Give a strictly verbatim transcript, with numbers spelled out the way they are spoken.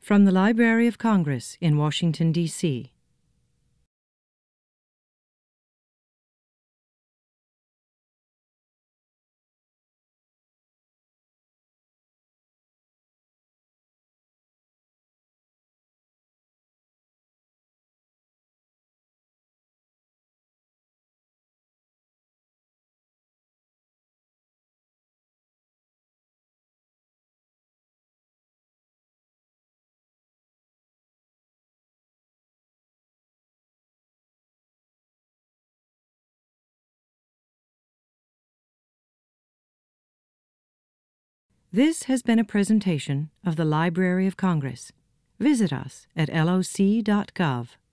From the Library of Congress in Washington, D C This has been a presentation of the Library of Congress. Visit us at L O C dot gov.